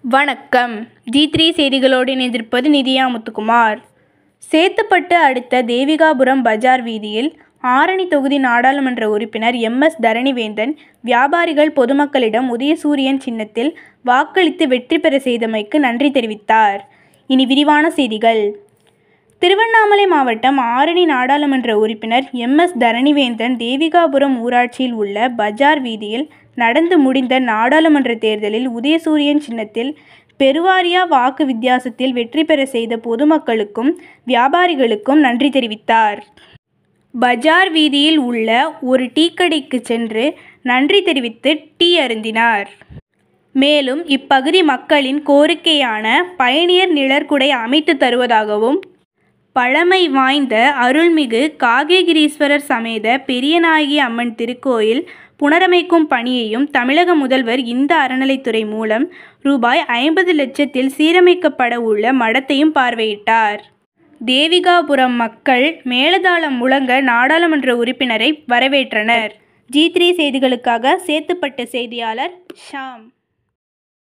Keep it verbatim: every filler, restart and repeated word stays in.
வணக்கம். G three செய்திகளோடு இணைந்திருப்பது நிதியா முத்துக்குமார். சேத்துப்பட்டு அடுத்த தேவிகாபுரம் பஜார் வீதியில் ஆரணி தொகுதி நாடாளுமன்ற உறுப்பினர் எம் எஸ் தரணிவேந்தன் வியாபாரிகள் பொதுமக்களிடம் உதயசூரியன் சின்னத்தில் வாக்களித்து வெற்றி பெற செய்தமைக்கு நன்றி தெரிவித்தார். இனி விரிவான செய்திகள். திருவண்ணாமலை மாவட்டம் ஆரணி நாடாளுமன்ற உறுப்பினர் எம் எஸ் தரணிவேந்தன் தேவிகாபுரம் ஊராட்சியில் உள்ள பஜார் வீதியில் நடந்து முடிந்த நாடாளுமன்ற தேர்தலில் உதயசூரியன் சின்னத்தில் பெருவாரியா வாக்கு வித்தியாசத்தில் வெற்றி பெற செய்த பொதுமக்களுக்கும் வியாபாரிகளுக்கும் நன்றி தெரிவித்தார். பஜார் வீதியில் உள்ள ஒரு டீக்கடைக்கு சென்று நன்றி தெரிவித்து டீ அருந்தினார். மேலும் இப்பகுதி மக்களின் கோரிக்கையான பயணியர் நிழற்குடை அமைத்து தருவதாகவும், பழமை வாய்ந்த அருள்மிகு காகேகிரீஸ்வரர் சமேத பெரியநாயகி அம்மன் திருக்கோயில் புனரமைக்கும் பணியையும் தமிழக முதல்வர் இந்த அறநிலைத்துறை மூலம் ரூபாய் ஐம்பது லட்சத்தில் சீரமைக்கப்பட உள்ள மடத்தையும் பார்வையிட்டார். தேவிகாபுரம் மக்கள் மேளதாளம் முழங்க நாடாளுமன்ற உறுப்பினரை வரவேற்றனர். ஜி த்ரீ செய்திகளுக்காக சேத்துப்பட்டு செய்தியாளர் ஷாம்.